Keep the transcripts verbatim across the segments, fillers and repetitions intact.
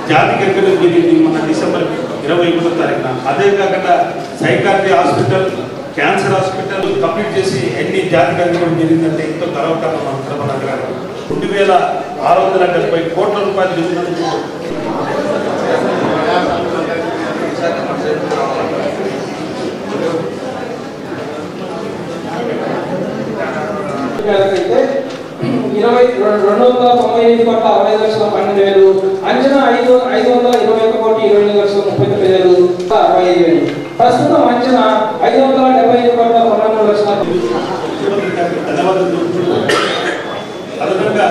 జాతికి ఎక్కడ జరిగింది మన డిసెంబర్ ఇరవై మూడో తారీఖున. అదే కాకుండా psychiatry hospital, cancer hospital complete చేసి ఎన్ని జాతికి అందించడం జరిగిందంటే ఎంతో గర్వకారణం మన తిరుమల నగరాలు. రెండు వేల ఆరు వందల డెబ్బై కోట్ల రూపాయలు నిధులను ఇరవై రెండు వందల తొంభై ఎనిమిది కోట్ల అరవై ఐదు లక్షల పన్నెండు వేలు, అంచనా ఐదు ఐదు వందల ఇరవై ఒక్క కోటి ఇరవై ఎనిమిది లక్షల ముప్పై తొమ్మిది వేలు అరవై ఐదు వేలు. ప్రస్తుతం అంచనా ఐదు వందల డెబ్బై ఐదు కోట్ల పన్నెండు లక్షల ధన్యవాదాలు అదనంగా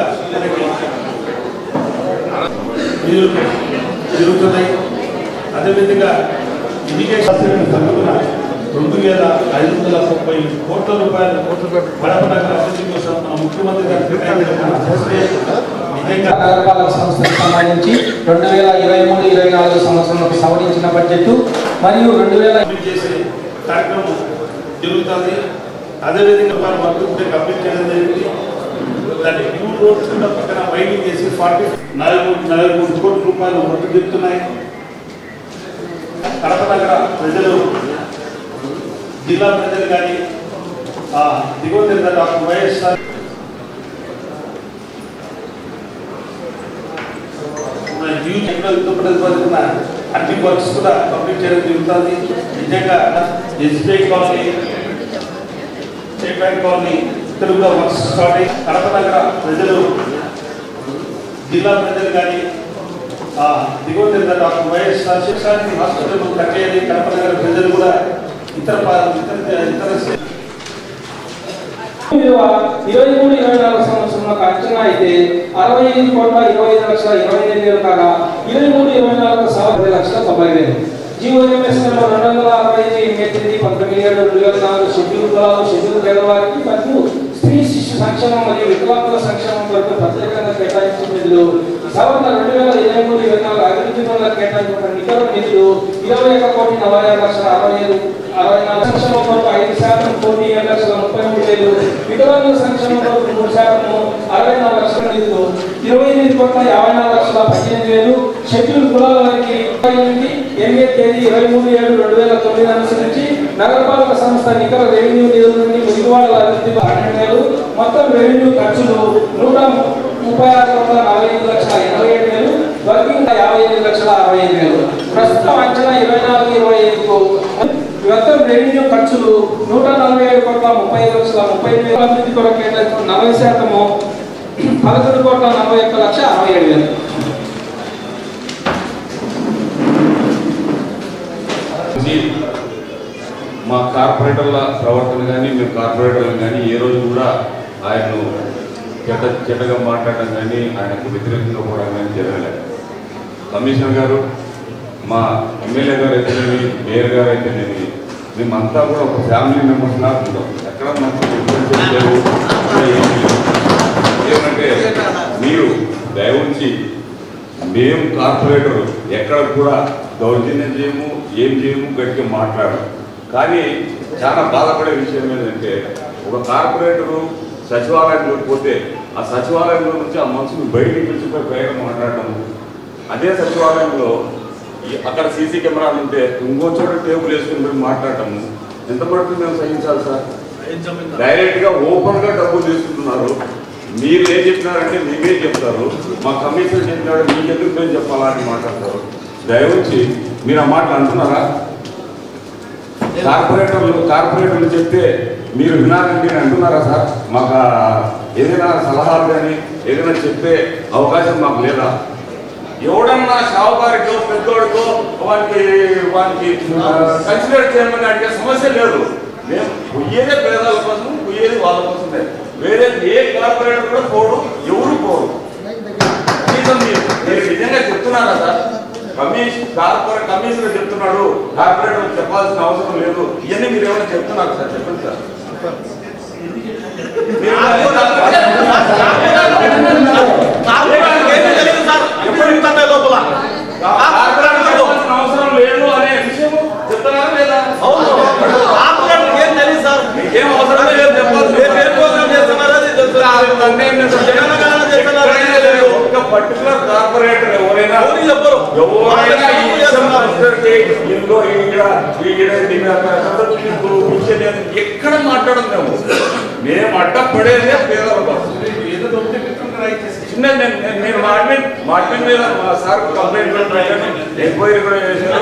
జరుగుతున్నాయి. అదేవిధంగా ఎడ్యుకేషన్ సంఘటన రెండు వేల ఐదు వందల ముప్పై కోట్ల రూపాయల కడప నగర అభివృద్ధి కోసం మన ముఖ్యమంత్రి నగరపాలక సంస్థకు సంబంధించి రెండు వేల ఇరవై మూడు ఇరవై నాలుగు సంవత్సరంలో సవరించిన బడ్జెట్ మరియు రెండు వేల చేసే కార్యక్రమం జరుగుతుంది. అదేవిధంగా మన వర్క్ కంప్లీట్ చేయడం జరిగింది. దాన్ని న్యూ రోడ్స్ కూడా పక్కన వైడింగ్ చేసి ఫార్టీ నలభై నలభై మూడు కోట్ల రూపాయలు వర్క్ జరుగుతున్నాయి. కడప నగర ప్రజలు, జిల్లా ప్రజలు కానీ దిగువ డాక్టర్ వైఎస్ఆర్ ప్రతిపాదించిన అన్ని వర్క్స్ కూడా కంప్లీట్ చేయడం జరుగుతుంది. నిజంగా SBI colony, state bank colony తెలుగులో వర్క్స్ స్టార్ట్ అయ్యి కడప నగర ప్రజలు, జిల్లా ప్రజలు కానీ దిగువ డాక్టర్ వైఎస్ఆర్ శిక్షాన్ని హాస్పిటల్ కట్టేయాలి. కడప నగర ప్రజలు కూడా ఇతర ఇతర ఇరవై మూడు ఇరవై నాలుగు సంవత్సరంలో అంచనా అయితే అరవై ఐదు కోట్ల ఇరవై ఐదు లక్షల ఇరవై ఎనిమిది వేలు కాగా ఇరవై మూడు ఇరవై నాలుగు పది లక్షల తొంభై వేలు. జీవోఎంఎస్లో రెండు వందల అరవై ఐదు ఎనిమిది పంతొమ్మిది ఏడు రెండు వేల నాలుగు షెడ్యూల్ కులాలు, షెడ్యూల్ పేదవారికి మరియు స్త్రీ శిశు సంక్షేమం మరియు వికలాంగుల సంక్షేమం కొరకు ప్రత్యేకంగా కేటాయించిన నిధులు సవరణ రెండు వేల ఇరవై మూడు ఇరవై నాలుగు అభివృద్ధి పనుల కేటాయించిన నికర నిధులు ఇరవై ఒక కోటి నలభై ఆరు లక్షల అరవై ఐదు అరవై నాలుగు సంక్షేమం కొరకు ఐదు శాతం కోటి ఏడు లక్షల ముప్పై మూడు వేలు, వికలాంగుల సంక్షేమం కొరకు మూడు శాతము అరవై నాలుగు లక్షల నిధులు ఇరవై ఎనిమిది కోట్ల యాభై నాలుగు లక్షల పద్దెనిమిది వేలు. షెడ్యూల్ కులాల వారికి ఎనిమిది ఎనిమిది తేదీ ఇరవై మూడు ఏడు రెండు వేల తొమ్మిది అనుసరించి నగరపాలక సంస్థ నికర రెవెన్యూ నిధుల నుండి మురిగివాడల అభివృద్ధి పన్నెండు వేలు. మొత్తం రెవెన్యూ ఖర్చులు నూట ముప్పై ఆరు కోట్ల నలభై ఐదు లక్షల ఎనభై ఏడు వేలు, వర్కింగ్ యాభై ఎనిమిది లక్షల అరవై ఐదు వేలు. ప్రస్తుతం అంచనా ఇరవై నాలుగు ఇరవై ఐదుకు మొత్తం రెవెన్యూ ఖర్చులు నూట నలభై ఏడు కోట్ల ముప్పై ఐదు లక్షల ముప్పై ఐదు వేల అభివృద్ధి కొరకు కేటాయించిన నలభై శాతము పదకొండు కోట్ల నలభై ఒక్క లక్ష అరవై ఏడు వేలు. మా కార్పొరేటర్ల ప్రవర్తన కానీ మేము కార్పొరేటర్లు కానీ ఏ రోజు కూడా ఆయన్ను చెడ్డ చెడ్డగా మాట్లాడడం కానీ ఆయనకు వ్యతిరేకంగా పోవడం కానీ జరగలేదు. కమిషనర్ గారు, మా ఎమ్మెల్యే గారు అయితేనేమి, మేయర్ గారు అయితేనేమి, మేమంతా కూడా ఒక ఫ్యామిలీ మెంబర్స్ లాగా ఉంటాం. ఎక్కడ మనకు డిఫరెన్సెస్ లేవు. ఏమంటే మీరు దయవుంచి మేము కార్పొరేటర్ ఎక్కడ కూడా దౌర్జన్యం చేయము, ఏం చేయము, గట్టిగా మాట్లాడము. కానీ చాలా బాధపడే విషయం ఏంటంటే ఒక కార్పొరేటరు సచివాలయంలోకి పోతే ఆ సచివాలయంలో నుంచి ఆ మనుషులు బయటికి పిలిచిపోయి పైగా మాట్లాడటము, అదే సచివాలయంలో అక్కడ సీసీ కెమెరాలు ఉంటే ఇంకో చోట టేబుల్ వేసుకుని పోయి మాట్లాడటము ఎంత పడుతుంది మేము సహించాలి సార్? డైరెక్ట్గా ఓపెన్గా డబ్బులు తీసుకుంటున్నారు. మీరు ఏం చెప్పినారంటే మీరే చెప్తారు, మా కమిషనర్ చెప్పినాడు మీకెందుకు మేము చెప్పాలా అని మాట్లాడతారు. దయవచ్చి మీరు ఆ మాటలు అంటున్నారా? కార్పొరేటర్లు కార్పొరేటర్లు చెప్తే మీరు వినాలంటే అంటున్నారా సార్? మాకు ఏదైనా సలహాలు కానీ ఏదైనా చెప్పే అవకాశం మాకు లేదా? ఎవడన్నా షావుకారికో పెద్దోడికో వానికి వానికి కన్సిడర్ చేయమని అడిగే సమస్య లేదు. మేము పోయేదే పేదల కోసం, పోయేది వాళ్ళ కోసమే. వేరే ఏ కార్పొరేటర్ కూడా పోడు, ఎవరు పోరు. మీరు నిజంగా చెప్తున్నారా సార్? కమిషన్ కార్పొరేట్ కమిషనర్ చెప్తున్నాడు, కార్పొరేటర్ చెప్పాల్సిన అవసరం లేదు. ఇవన్నీ మీరు ఏమైనా చెప్తున్నారు సార్? చెప్పండి సార్. అవసరం లేదు అనే విషయం చెప్తున్నారా లేదా? ఏం తెలియదు సార్, మీకేం అవసరం లేదు చెప్పాల్సి. పర్టికులర్ కార్పొరేటర్ ఎవరైనా చెప్పరు ఎవరైనా ఇందులో ఎక్కడ మాట్లాడడం మేము మేము అడ్డపడేదే పేదల చిన్న నేను మాట్లాడి మాట్లాడి మీద మా సార్ కంప్లైంట్ ఎంక్వైరీ కూడా చేశాను.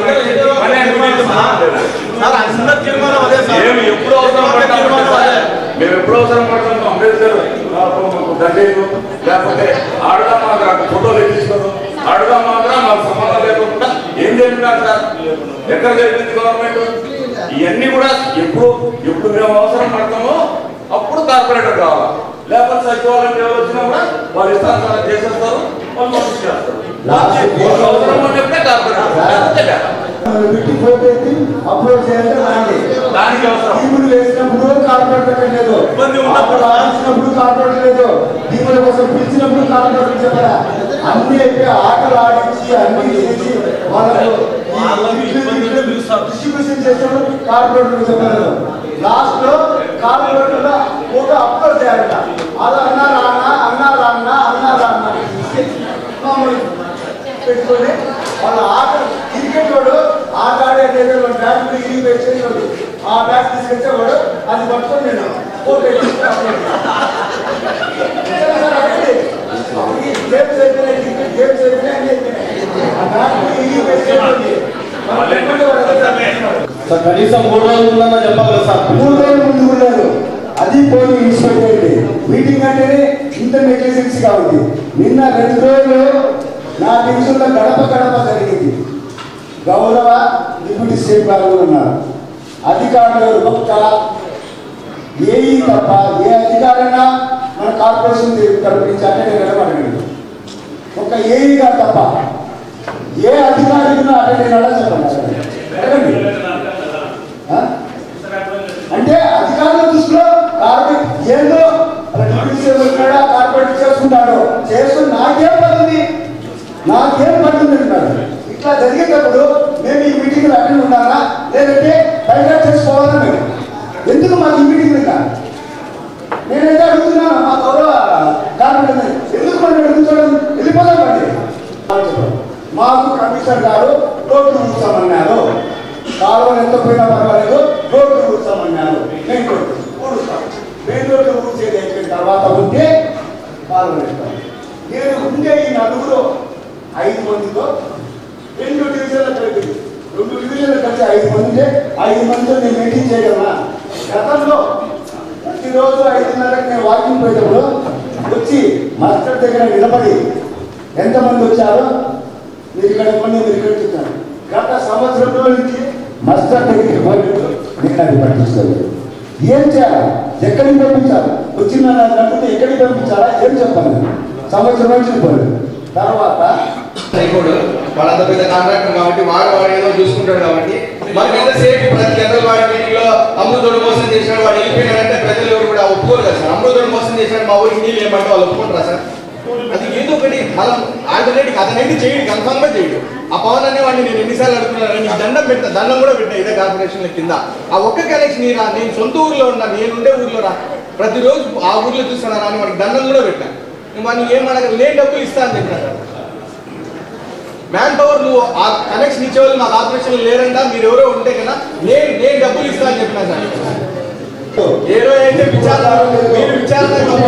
మేము ఎప్పుడు అవసరం పడతాం మేము ఎప్పుడు అవసరం పడతాం అంబేద్కర్ దండేలు లేకపోతే ఆడగా మాకు ఫోటోలు ఎక్కించుకోరు ఆడగా మాత్రం మాకు సంబంధం లేకుండా ఏం జరిగినారు సార్ ఎక్కడ జరిగింది గవర్నమెంట్ ఇవన్నీ కూడా ఎప్పుడు ఎప్పుడు మేము అవసరం పడతామో అప్పుడు కార్పొరేటర్ కావాలి. లేకపోతే సచివాలయం ఎవరు వచ్చినా కూడా వాళ్ళు ఇష్టానుసారం చేసేస్తారు వాళ్ళు నోటీస్ చేస్తారు. అవసరం ఉన్నప్పుడే కార్పొరేటర్ అప్లోడ్ చేయాలంటే దానికి అవసరం దీవులు వేసినప్పుడు కార్పొరేటర్ లేదు, ఆడించినప్పుడు కార్పొరేటర్ లేదు, దీవుల కోసం పిలిచినప్పుడు కార్పొరేటర్ చెప్పరా అన్ని అయితే ఆటలు ఆడించి అన్ని చేసి వాళ్ళకు డిస్ట్రిబ్యూషన్ చేసినప్పుడు కార్పొరేటర్ చెప్పలేదు. లాస్ట్ లో కార్పొరేటర్ ఒక అప్లోడ్ చేయాలంట అది అన్నా రాన్నా అన్నా రాన్నా అన్నా రాన్నా పెట్టుకొని వాళ్ళ ఆట క్రికెట్ వాడు ఆట ఆడేది బ్యాట్ ఇరిగి వేసేవాడు ఆ బ్యాట్ తీసుకొచ్చేవాడు అది పట్టుకొని నేను ఫోటో గేమ్స్ అయిపోయినాయి క్రికెట్ గేమ్స్ అయిపోయినాయి ఆ బ్యాట్ ఇరిగి వేసేవాడు కనీసం మూడు రోజులు ఉందన్న చెప్పాలి సార్. మూడు రోజులు ముందు ఉన్నారు అది పోయి ఇన్స్పెక్ట్ అయితే మీటింగ్ అంటేనే ఇంత నెగ్లిజెన్సీ కావాలి. నిన్న రెండు రోజులు నా డివిజన్లో గడప గడప జరిగింది. గౌరవ డిప్యూటీ సీఎం గారు ఉన్నారు, అధికారులు ఒక్క ఏఈ తప్ప ఏ అధికారైనా మన కార్పొరేషన్ తరపు నుంచి అటెండ్ అడగండి. ఒక ఏఈ గారు తప్ప ఏ అధికారిగా అటెండ్ అయ్యాడో చెప్పండి అడగండి. అంటే అధికారుల దృష్టిలో కార్పొరేట్ ఏదో డిప్యూటీ సీఎం ఉన్నాడా కార్పొరేట్ చేసుకుంటాడు చేసుకుని నాకేం పడుతుంది నాకేం పడుతుంది అంటారు. ఇట్లా జరిగేటప్పుడు మేము ఈ మీటింగ్లో అటెండ్ ఉన్నారా లేదంటే బయట చేసుకోవాలా మేము ఎందుకు మాకు ఈ మీటింగ్ ఇంకా నేనైతే అడుగుతున్నాను మా గౌరవ కార్పొరేటర్ ఎందుకు మనం అడుగుతాడు వెళ్ళిపోదామండి. మాకు కమిషనర్ గారు రోడ్లు కూర్చోమన్నారు, కాలువలు ఎంత పోయినా పర్వాలేదు రోడ్లు కూర్చోమన్నారు. మెయిన్ రోడ్డు కూడుస్తాం, మెయిన్ రోడ్లు కూర్చేది అయిపోయిన తర్వాత ఉంటే కాలువలు ఇస్తాం. నేను ఉండే ఈ నలుగురు ఐదు మందితో రెండు డివిజన్లు కలిపి రెండు డివిజన్లు కలిసి ఐదు మంది ఉంటే ఐదు మందితో నేను మెయింటైన్ చేయగలనా? గతంలో ప్రతిరోజు ఐదున్నరకు నేను వాకింగ్ పోయేటప్పుడు వచ్చి మాస్టర్ దగ్గర నిలబడి ఎంతమంది వచ్చారో మీరు ఇక్కడ ఇవ్వండి మీరు ఇక్కడ చూస్తాను. గత సంవత్సరంలో నుంచి మాస్టర్ దగ్గరికి పోయినట్టు నేను అది పట్టించుకోలేదు. ఏం చేయాలి, ఎక్కడికి పంపించాలి, వచ్చిన నన్ను ఎక్కడికి పంపించాలా ఏం చెప్పాలి. సంవత్సరం నుంచి పోలేదు. తర్వాత వాళ్ళంత పెద్ద కాంట్రాక్టర్ కాబట్టి వాడు వాడు ఏదో చూసుకుంటాడు కాబట్టి మనకి ఎంతసేపు ప్రతి జనరల్ వాడి మీటింగ్ లో అమృతుడు మోసం చేసినాడు వాడు వెళ్ళిపోయినాడంటే ప్రజలు ఎవరు కూడా ఒప్పుకోరు కదా సార్. అమృతుడు మోసం చేసినాడు మా ఊరికి నీళ్ళు ఏమంటే వాళ్ళు ఒప్పుకుంటారా సార్? అది ఏదో ఒకటి మనం ఆల్టర్నేటివ్ అతనేది చేయడు, కన్ఫర్మ్ గా చేయడు. ఆ పవన్ అనే వాడిని నేను ఎన్నిసార్లు అడుగుతున్నాను, నీకు దండం పెట్టా దండం కూడా పెట్టా ఇదే కార్పొరేషన్ల కింద. ఆ ఒక్క కనెక్షన్ రా, నేను సొంత ఊర్లో ఉన్నా, నేను ఉండే ఊర్లో రా, ప్రతిరోజు ఆ ఊర్లో చూస్తున్నా అని వాడికి దండం కూడా పెట్టా. వాడిని ఏమనగా లేని డబ్బులు ఇస్తా అని చెప్పినా. మ్యాన్ పవర్ నువ్వు ఆ కనెక్షన్ ఇచ్చేవాళ్ళు మా కార్పొరేషన్ లేరంట, మీరు ఎవరో ఉంటే కదా నేను నేను డబ్బులు ఇస్తా అని చెప్పినా సార్. ఏ రోజు అయితే విచారణ మీరు విచారణ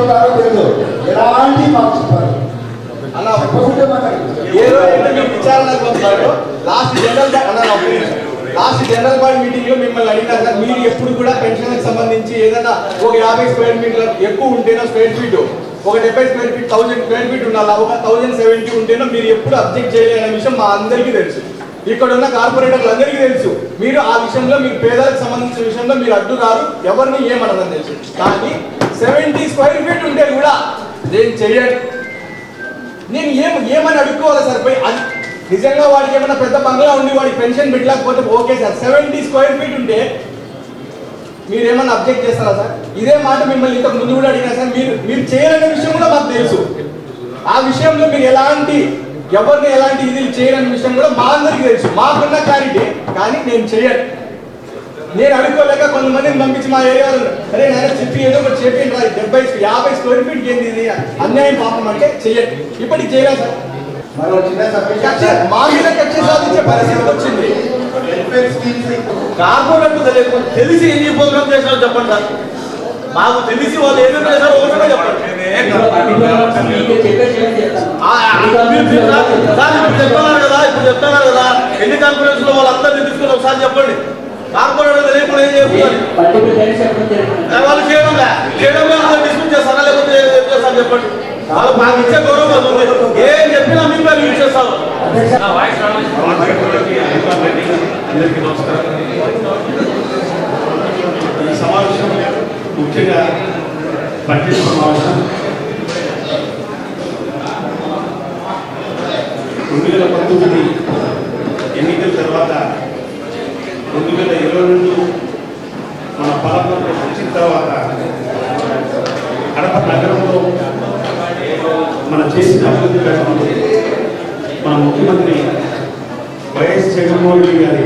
అలా ఏ రోజు అయితే మీరు విచారణకు వస్తారో last general last general body meeting లో మిమ్మల్ని అడిగినా సార్, మీరు ఎప్పుడు కూడా పెన్షన్ కి సంబంధించి ఏదైనా ఒక యాభై స్క్వేర్ మీటర్ ఎక్కువ ఉంటేనో స్క్వేర్ ఫీట్ ఒక డెబ్బై square feet thousand square feet ఉండాలి, ఒక థౌసండ్ సెవెంటీ ఉంటేనో మీరు ఎప్పుడు అబ్జెక్ట్ చేయలేని విషయం మా అందరికీ తెలుసు. ఇక్కడ ఉన్న కార్పొరేటర్లు అందరికీ తెలుసు. మీరు ఆ విషయంలో మీరు పేదలకు సంబంధించిన విషయంలో మీరు అడ్డు రారు, ఎవరిని ఏమన్నదని తెలుసు. కానీ సెవెంటీ స్క్వేర్ ఫీట్ ఉంటే కూడా నేను చెయ్యండి, నేను ఏం ఏమని అడుక్కోవాలి సార్ పోయి. అది నిజంగా వాడికి ఏమైనా పెద్ద బంగ్లా ఉండి వాడికి పెన్షన్ పెట్టలేకపోతే okay sir. Seventy square feet ఉంటే మీరు ఏమన్నా అబ్జెక్ట్ చేస్తారా సార్? ఇదే మాట మిమ్మల్ని ఇంతకు ముందు కూడా అడిగినా సార్, మీరు మీరు చేయాలనే విషయం కూడా మాకు తెలుసు. ఆ విషయంలో మీరు ఎలాంటి ఎవరిని ఎలాంటి ఇది చేయాలనే విషయం కూడా మా అందరికీ తెలుసు, మాకున్న క్లారిటీ. కానీ నేను చెయ్యను, నేను అనుకోలేక కొంతమందిని పంపించి మా ఏరియా అరే నేను చెప్పి ఏదో ఒకటి చెప్పి డెబ్బై యాభై స్క్వేర్ ఫీట్కి ఏంది ఇది అన్యాయం పాపం అంటే చెయ్యండి. ఇప్పటికి చేయలేదు సార్. మరో చిన్న కక్ష మా మీద కక్ష సాధించే పరిస్థితి వచ్చింది. కార్పొరేట్ తెలియదు తెలిసి ఎన్ని ప్రోగ్రామ్ చేశారో చెప్పండి సార్. మాకు తెలిసి వాళ్ళు ఏమేమి చేశారో ఒకటే చెప్పండి. చెప్తున్నారు కదా ఇప్పుడు చెప్తున్నారు కదా ఎన్ని కాన్ఫరెన్స్ లో వాళ్ళందరినీ తీసుకుని ఒకసారి చెప్పండి. కార్పొరేట్ తెలియకుండా ఏం చేస్తున్నారు వాళ్ళు చేయడం చేయడం డిస్మిస్ చేస్తారా లేకపోతే ఏం చేస్తారు చెప్పండి. వాళ్ళు మాకు ఇచ్చే గౌరవం అది ఉంది. ఏం చెప్పినా మీ పేరు యూజ్ చేస్తారు. అందరికీ నమస్కారం. ఈ సమావేశం ముఖ్యంగా బడ్జెట్ సమావేశం రెండు వేల పంతొమ్మిది ఎన్నికల తర్వాత రెండు వేల ఇరవై రెండు మన పాలనలో వచ్చిన తర్వాత కడప నగరంలో మన చేసిన అభివృద్ధి కార్యక్రమంలో మన ముఖ్యమంత్రి వైఎస్ జగన్మోహన్ రెడ్డి గారి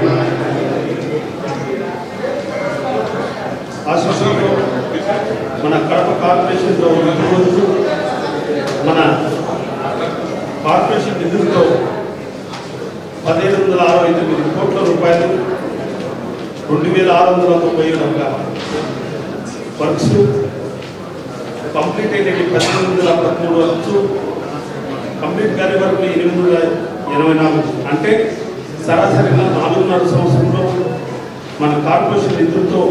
ఆశీస్సులతో మన కడప కార్పొరేషన్లో రోజు మన కార్పొరేషన్ నిధులతో పదిహేను వందల అరవై తొమ్మిది కోట్ల రూపాయలు రెండు వేల ఆరు వందల తొంభై ఒక వర్క్స్ కంప్లీట్ అయినవి పద్దెనిమిది వందల పదమూడు వర్క్స్ కంప్లీట్ కాని వరకు ఎనిమిది వందల ఎనభై నాలుగు అంటే సరాసరిగా నాలుగున్నర సంవత్సరంలో మన కార్పొరేషన్ నిధులతో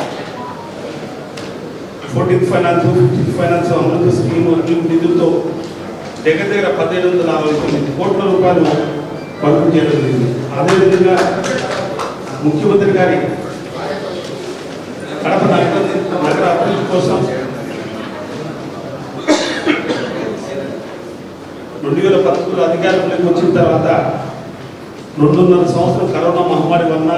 fourteenth finance fifteenth finance Amrut scheme నిధులతో దగ్గర దగ్గర పదిహేడు వందల అరవై తొమ్మిది కోట్ల రూపాయలు పంపిణీ చేయడం జరిగింది. అదేవిధంగా ముఖ్యమంత్రి గారి కడప నగర నగర అభివృద్ధి కోసం రెండు వేల పదకొండు అధికారంలోకి వచ్చిన తర్వాత రెండున్నర సంవత్సరం కరోనా మహమ్మారి వలన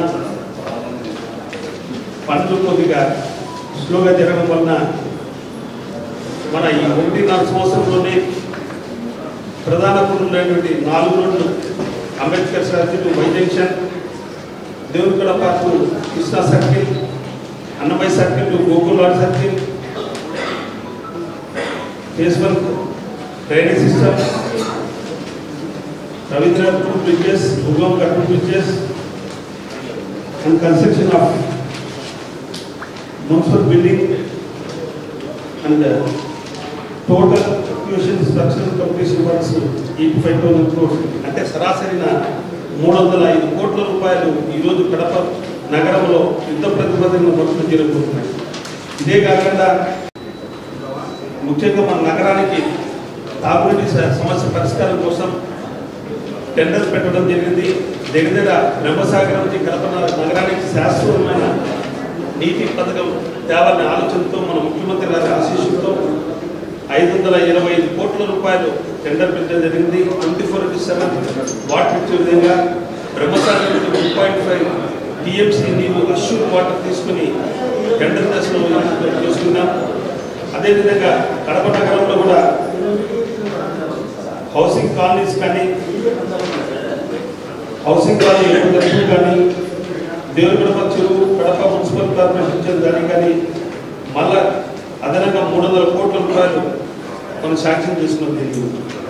పనులు కొద్దిగా స్లోగా జరగడం వలన మన ఈ ఒకటిన్నర సంవత్సరంలోనే ప్రధాన పనులైనటువంటి నాలుగు రోడ్లు Ambedkar circle, Y junction, Devunigada park, Krishna circle, Annamayya circle, Gokulwada circle, phase one drainage system, Ravindranath bridges, భూగం కట్టు bridges and construction of municipal building and total execution structural completion works eighty five thousand crores అంటే సరాసరిన మూడు వందల ఐదు కోట్ల రూపాయలు ఈరోజు కడప నగరంలో యుద్ధ ప్రతిపాదన వర్క్లు జరగబోతున్నాయి. ఇదే కాకుండా ముఖ్యంగా మన నగరానికి తాగునీటి సమస్య పరిష్కారం కోసం టెండర్ పెట్టడం జరిగింది. దగ్గర దగ్గర బ్రహ్మసాగర్ నుంచి కడప నగరానికి శాశ్వతమైన నీటి పథకం తేవాలనే ఆలోచనతో మన ముఖ్యమంత్రి గారి ఆశీస్సులతో ఐదు వందల ఇరవై ఐదు కోట్ల రూపాయలు టెండర్ పెట్టడం జరిగింది. Twenty four into seven water ఇచ్చే విధంగా బ్రహ్మసాగర్ నుంచి వన్ పాయింట్ ఫైవ్ టీఎంసీ నీరు అష్యూర్ వాటర్ తీసుకుని టెండర్ దశలో చేసుకున్నాం. అదేవిధంగా కడప నగరంలో కూడా హౌసింగ్ కాలనీస్ కానీ హౌసింగ్ కాలనీ ఎప్పుడు కానీ దేవునిగడ చెరువు కడప మున్సిపల్ కార్పొరేషన్ దానికి కానీ మళ్ళా అదనంగా మూడు వందల కోట్ల రూపాయలు మనం శాంక్షన్ చేసుకున్నాం.